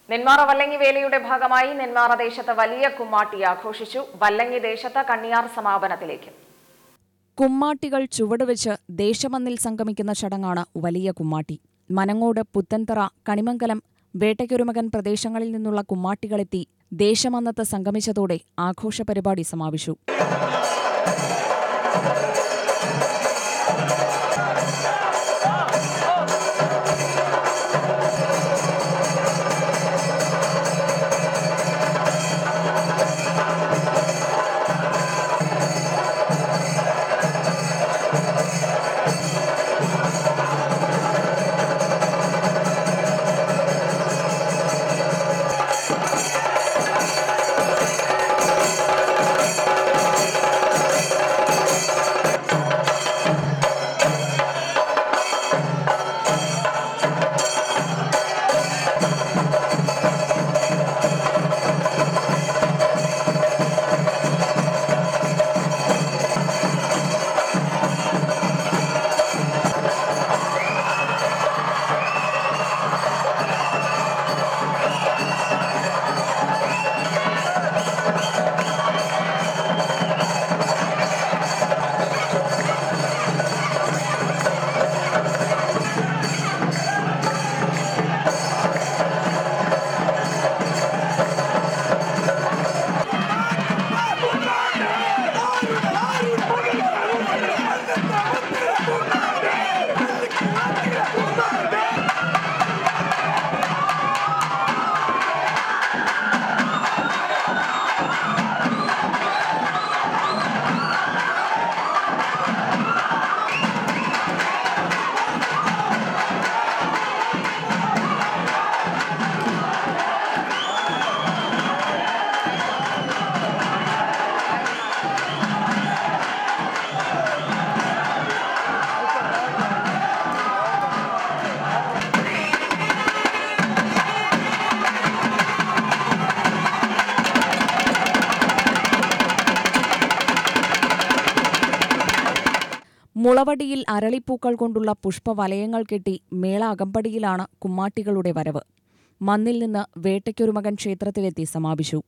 നെന്മാറ വല്ലങ്ങി വേലയുടെ ഭാഗമായി നെന്മാറ ദേശത്ത് വലിയ കുമ്മാട്ടി ആഘോഷിച്ചു. വല്ലങ്ങി ദേശത്ത് കണ്ണിയാർ സമാപനത്തിലേക്ക്. കുമ്മാട്ടികൾ ചുവടുവെച്ച് ദേശമന്നിൽ സംഗമിക്കുന്ന ചടങ്ങാണ് വലിയ കുമ്മാട്ടി. മനങ്ങോട്, പുത്തൻതറ, കണിമംഗലം, വേട്ടയ്ക്കൊരുമകൻ പ്രദേശങ്ങളിൽ നിന്നുള്ള കുമ്മാട്ടികളെത്തി ദേശമന്നത്ത് സംഗമിച്ചതോടെ ആഘോഷ പരിപാടി സമാപിച്ചു. മുളവടിയിൽ അരളിപ്പൂക്കൾ കൊണ്ടുള്ള പുഷ്പവലയങ്ങൾ കെട്ടി മേള അകമ്പടിയിലാണ് കുമ്മാട്ടികളുടെ വരവ്. മന്നിൽ നിന്ന് വേട്ടയ്ക്കൊരുമകൻ ക്ഷേത്രത്തിലെത്തി സമാപിച്ചു.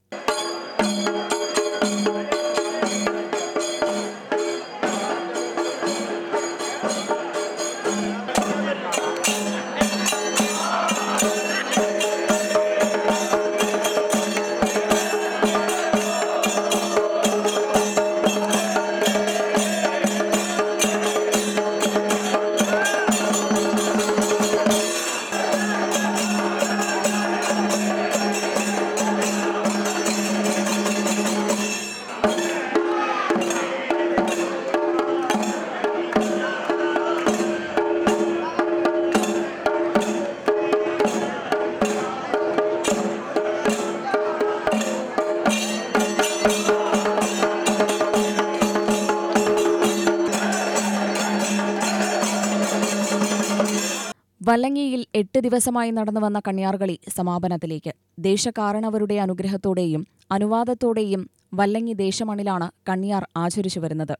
വല്ലങ്ങിയിൽ 8 ദിവസമായി നടന്നുവന്ന കണ്ണിയാർകളി സമാപനത്തിലേക്ക്. ദേശകാരണവരുടെ അനുഗ്രഹത്തോടെയും അനുവാദത്തോടെയും വല്ലങ്ങി ദേശമണിലാണ് കണ്ണിയാർ ആചരിച്ചു വരുന്നത്.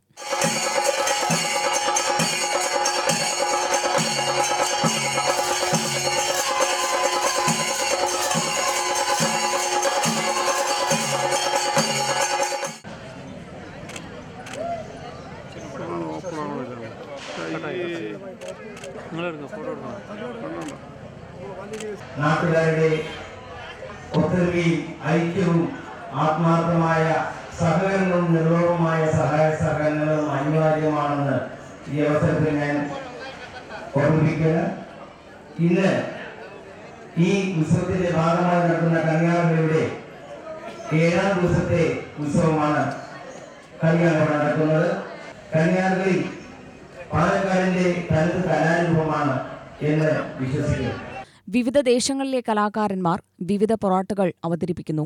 നാട്ടുകാരുടെ ഒത്തൊരുമയും ഐക്യവും ആത്മാർത്ഥമായ സഹകരണവും നിർലോഭമായ സഹായ സഹകരണങ്ങളും അനിവാര്യമാണെന്ന് ഈ അവസരത്തിൽ ഞാൻ ഓർമ്മിപ്പിക്കുക. ഇന്ന് ഈ ഉത്സവത്തിന്റെ ഭാഗമായി നടക്കുന്ന കണ്ണിയാർകളിയുടെ 7ാം ദിവസത്തെ ഉത്സവമാണ് കണ്ണിയാർ നടക്കുന്നത്. കണ്ണിയാർകളി പാലക്കാടിന്റെ തനത് കലാരൂപമാണ് എന്ന് വിശ്വസിക്കുന്നു. വിവിധ ദേശങ്ങളിലെ കലാകാരന്മാർ വിവിധ പൊറാട്ടുകൾ അവതരിപ്പിക്കുന്നു.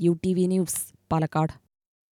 UTV news, Palakkad.